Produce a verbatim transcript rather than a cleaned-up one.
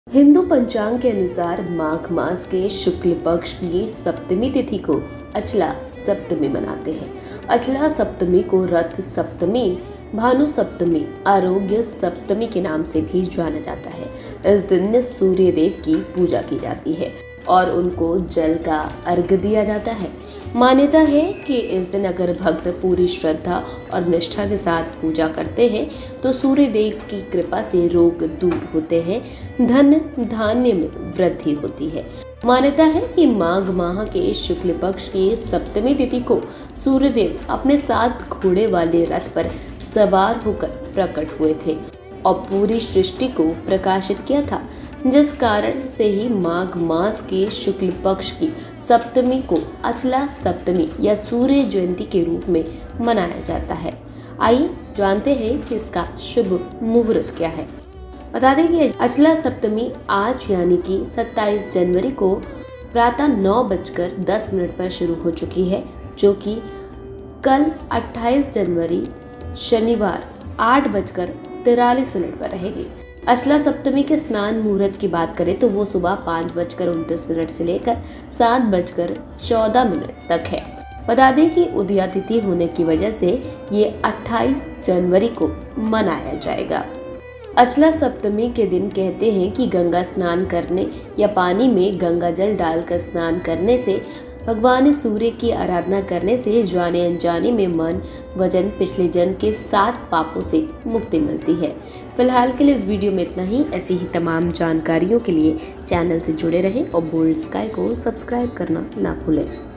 हिंदू पंचांग के अनुसार माघ मास के शुक्ल पक्ष की सप्तमी तिथि को अचला सप्तमी मनाते हैं। अचला सप्तमी को रथ सप्तमी, भानु सप्तमी, आरोग्य सप्तमी के नाम से भी जाना जाता है। इस दिन सूर्य देव की पूजा की जाती है और उनको जल का अर्घ्य दिया जाता है। मान्यता है कि इस दिन अगर भक्त पूरी श्रद्धा और निष्ठा के साथ पूजा करते हैं तो सूर्य देव की कृपा से रोग दूर होते हैं, धन धान्य में वृद्धि होती है। मान्यता है कि माघ माह के शुक्ल पक्ष की सप्तमी तिथि को सूर्य देव अपने साथ घोड़े वाले रथ पर सवार होकर प्रकट हुए थे और पूरी सृष्टि को प्रकाशित किया था, जिस कारण से ही माघ मास के शुक्ल पक्ष की सप्तमी को अचला सप्तमी या सूर्य जयंती के रूप में मनाया जाता है। आइए जानते हैं कि इसका शुभ मुहूर्त क्या है। बता दें कि अचला सप्तमी आज यानी कि सत्ताईस जनवरी को प्रातः नौ बजकर दस मिनट पर शुरू हो चुकी है, जो कि कल अट्ठाईस जनवरी शनिवार आठ बजकर तिरालीस मिनट पर रहेगी। अचला सप्तमी के स्नान मुहूर्त की बात करें तो वो सुबह पाँच बजकर उनतीस मिनट से लेकर सात बजकर चौदह मिनट तक है। बता दें कि उदया तिथि होने की वजह से ये अट्ठाईस जनवरी को मनाया जाएगा। अचला सप्तमी के दिन कहते हैं कि गंगा स्नान करने या पानी में गंगा जल डालकर स्नान करने से, भगवान सूर्य की आराधना करने से जाने अनजाने में मन, वजन, पिछले जन्म के सात पापों से मुक्ति मिलती है। फिलहाल के लिए इस वीडियो में इतना ही। ऐसी ही तमाम जानकारियों के लिए चैनल से जुड़े रहें और बोल्ड स्काई को सब्सक्राइब करना ना भूलें।